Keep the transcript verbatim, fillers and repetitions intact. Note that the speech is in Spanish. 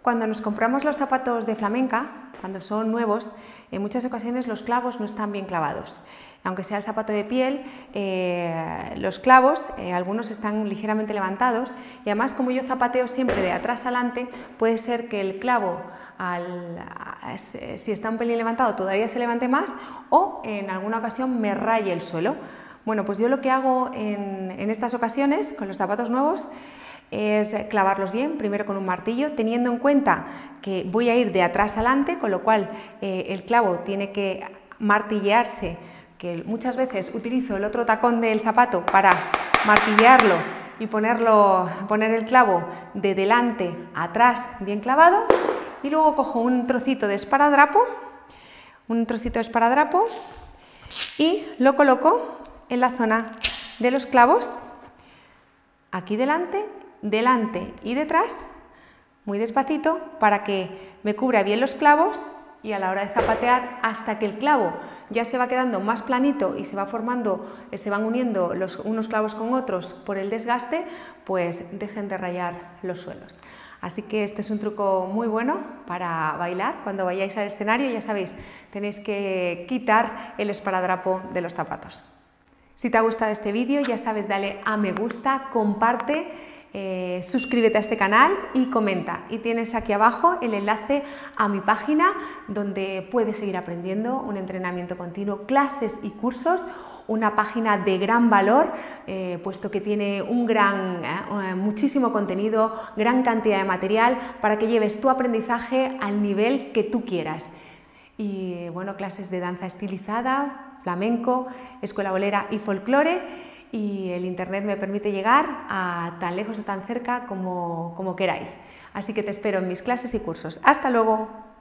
Cuando nos compramos los zapatos de flamenca, cuando son nuevos, en muchas ocasiones los clavos no están bien clavados. Aunque sea el zapato de piel, eh, los clavos, eh, algunos están ligeramente levantados y además, como yo zapateo siempre de atrás adelante, puede ser que el clavo, al, a, si está un pelín levantado, todavía se levante más o en alguna ocasión me raye el suelo. Bueno, pues yo lo que hago en, en estas ocasiones, con los zapatos nuevos, es clavarlos bien, primero con un martillo, teniendo en cuenta que voy a ir de atrás adelante, con lo cual eh, el clavo tiene que martillearse, que muchas veces utilizo el otro tacón del zapato para martillarlo y ponerlo, poner el clavo de delante a atrás bien clavado, y luego cojo un trocito de esparadrapo, un trocito de esparadrapo y lo coloco en la zona de los clavos, aquí delante, delante y detrás, muy despacito, para que me cubra bien los clavos y a la hora de zapatear, hasta que el clavo ya se va quedando más planito y se va formando, se van uniendo los, unos clavos con otros por el desgaste, pues dejen de rayar los suelos. Así que este es un truco muy bueno para bailar. Cuando vayáis al escenario, ya sabéis, tenéis que quitar el esparadrapo de los zapatos. Si te ha gustado este vídeo, ya sabes, dale a me gusta, comparte, eh, suscríbete a este canal y comenta. Y tienes aquí abajo el enlace a mi página donde puedes seguir aprendiendo, un entrenamiento continuo, clases y cursos, una página de gran valor, eh, puesto que tiene un gran, eh, muchísimo contenido, gran cantidad de material para que lleves tu aprendizaje al nivel que tú quieras. Y bueno, clases de danza estilizada, flamenco, escuela bolera y folclore, y el internet me permite llegar a tan lejos o tan cerca como, como queráis. Así que te espero en mis clases y cursos. ¡Hasta luego!